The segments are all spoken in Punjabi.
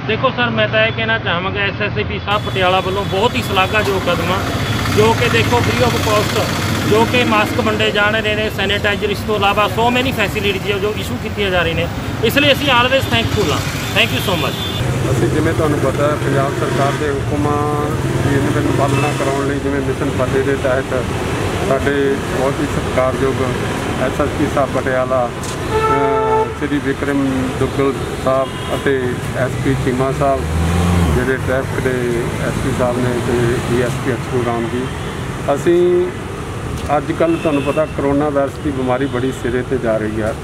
देखो सर, मैं तो यह कहना चाहांगा SSAP साहब पटियाला वालों बहुत ही शलाघायोग कदम जो कि देखो फ्री ऑफ कॉस्ट जो कि मास्क वंडे जा रहे हैं, सैनिटाइजर, इस तो इलावा सो मैनी फैसिलिटीज जो इशू की जा रही हैं, इसलिए असी आलवेज थैंकफुल हाँ। Thank you so much. ਅਸੀਂ ਜਿਵੇਂ ਤੁਹਾਨੂੰ ਪਤਾ ਹੈ ਪੰਜਾਬ ਸਰਕਾਰ ਦੇ ਹੁਕਮਾਂ ਦੀ ਇਹਨਾਂ ਦੀ ਪਾਲਣਾ ਕਰਾਉਣ ਲਈ ਜਿਵੇਂ ਮਿਸ਼ਨ ਫਤਿਹ ਦੇ ਤਹਿਤ ਸਾਡੇ ਬਹੁਤ ਹੀ ਸਤਿਕਾਰਯੋਗ SSP ਸਾਹਿਬ ਪਟਿਆਲਾ ਸ਼੍ਰੀ ਵਿਕਰਮ ਦੁੱਗਲ ਸਾਹਿਬ ਅਤੇ SP ਚੀਮਾ ਸਾਹਿਬ ਜਿਹੜੇ ਟ੍ਰੈਫਿਕ ਦੇ SP ਸਾਹਿਬ ਨੇ ਅਤੇ DSP ਅਕਸ਼ੂ ਰਾਮ ਜੀ। ਅਸੀਂ ਅੱਜ ਕੱਲ੍ਹ ਤੁਹਾਨੂੰ ਪਤਾ ਕਰੋਨਾ ਵਾਇਰਸ ਦੀ ਬਿਮਾਰੀ ਬੜੀ ਸਿਰੇ 'ਤੇ ਜਾ ਰਹੀ ਹੈ।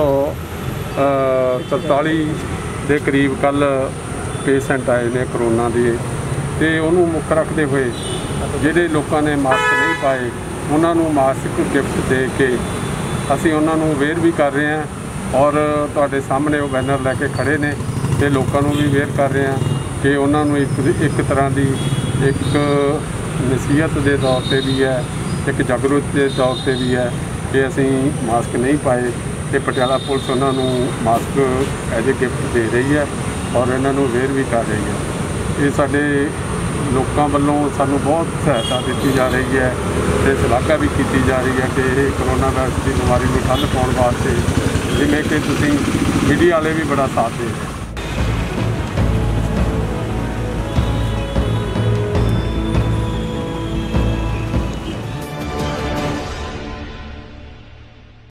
243 ਦੇ ਕਰੀਬ ਕੱਲ੍ਹ ਪੇਸ਼ੈਂਟ ਆਏ ਨੇ ਕਰੋਨਾ ਦੇ, ਅਤੇ ਉਹਨੂੰ ਮੁੱਖ ਰੱਖਦੇ ਹੋਏ ਜਿਹੜੇ ਲੋਕਾਂ ਨੇ ਮਾਸਕ ਨਹੀਂ ਪਾਏ ਉਹਨਾਂ ਨੂੰ ਮਾਸਕ ਗਿਫਟ ਦੇ ਕੇ ਅਸੀਂ ਉਹਨਾਂ ਨੂੰ ਅਵੇਅਰ ਵੀ ਕਰ ਰਹੇ ਹਾਂ ਔਰ ਤੁਹਾਡੇ ਸਾਹਮਣੇ ਉਹ ਬੈਨਰ ਲੈ ਕੇ ਖੜ੍ਹੇ ਨੇ ਅਤੇ ਲੋਕਾਂ ਨੂੰ ਵੀ ਅਵੇਅਰ ਕਰ ਰਹੇ ਹਾਂ ਕਿ ਉਹਨਾਂ ਨੂੰ ਇੱਕ ਤਰ੍ਹਾਂ ਦੀ ਇੱਕ ਨਸੀਹਤ ਦੇ ਤੌਰ 'ਤੇ ਵੀ ਹੈ, ਇੱਕ ਜਾਗਰੂਕ ਦੇ ਤੌਰ 'ਤੇ ਵੀ ਹੈ ਕਿ ਅਸੀਂ ਮਾਸਕ ਨਹੀਂ ਪਾਏ ਅਤੇ ਪਟਿਆਲਾ ਪੁਲਿਸ ਉਹਨਾਂ ਨੂੰ ਮਾਸਕ ਐਜ਼ ਏ ਗਿਫਟ ਦੇ ਰਹੀ ਹੈ ਔਰ ਇਹਨਾਂ ਨੂੰ ਅਵੇਅਰ ਵੀ ਕਰ ਰਹੀ ਹੈ। ਇਹ ਸਾਡੇ ਲੋਕਾਂ ਵੱਲੋਂ ਸਾਨੂੰ ਬਹੁਤ ਸਹਾਇਤਾ ਦਿੱਤੀ ਜਾ ਰਹੀ ਹੈ ਅਤੇ ਸ਼ਲਾਘਾ ਵੀ ਕੀਤੀ ਜਾ ਰਹੀ ਹੈ ਕਿ ਇਹ ਕਰੋਨਾ ਵਾਇਰਸ ਦੀ ਬਿਮਾਰੀ ਨੂੰ ਠੱਲ੍ਹ ਪਾਉਣ ਵਾਸਤੇ ਜਿਵੇਂ ਕਿ ਤੁਸੀਂ ਮੀਡੀਆ ਵਾਲੇ ਵੀ ਬੜਾ ਸਾਥ ਦੇ ਰਹੇ।